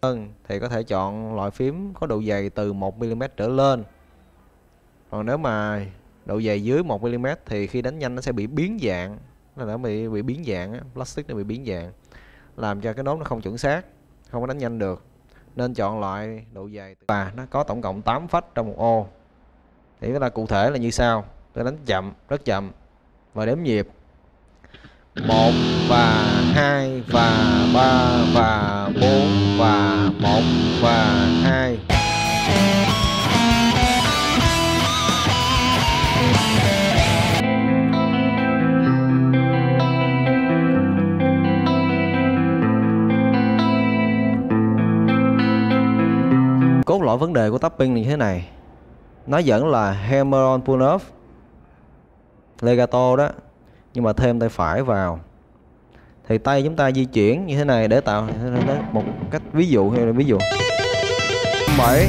hơn thì có thể chọn loại phím có độ dày từ 1mm trở lên. Còn nếu mà độ dày dưới 1mm thì khi đánh nhanh nó sẽ bị biến dạng. Nó bị biến dạng á, plastic nó bị biến dạng, làm cho cái nốt nó không chuẩn xác, không có đánh nhanh được. Nên chọn loại độ dày và nó có tổng cộng 8 phách trong một ô. Thì cái là cụ thể là như sau. Tôi đánh chậm, rất chậm và đếm nhịp 1 và 2 và 3 và 4 và 1 và 2. Cốt lõi vấn đề của tapping như thế này. Nó vẫn là hammer on pull off legato đó, nhưng mà thêm tay phải vào. Thì tay chúng ta di chuyển như thế này để tạo một cách ví dụ, hay là ví dụ 7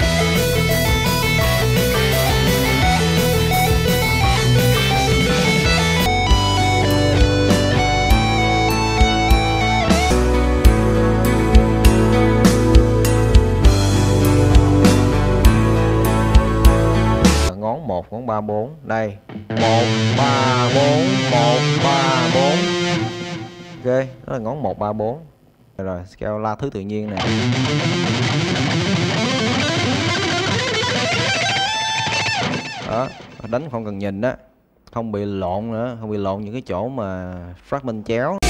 ngón 1, ngón 3, 4. Đây 1, 3, 4, 1, 3, 4. Ok, đó là ngón 1, 3, 4. Rồi, scale la thứ tự nhiên nè. Đó, đánh không cần nhìn đó, không bị lộn nữa, không bị lộn những cái chỗ mà fragment chéo.